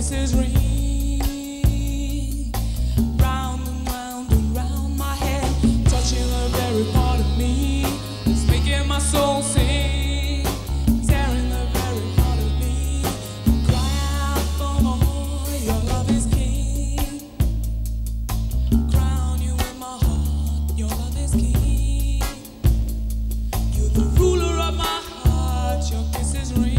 kisses ring round and round my head, touching the very part of me that's making my soul sing, tearing the very heart of me. Cry out for more, your love is king. Crown you in my heart, your love is king. You're the ruler of my heart, your kisses ring.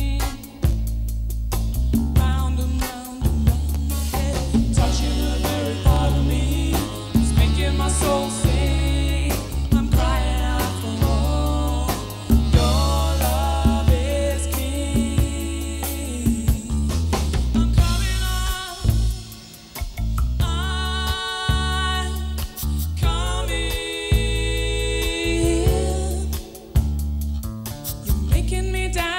Soul sing, I'm crying out for more. Your love is king. I'm coming up, I'm coming. You're making me down.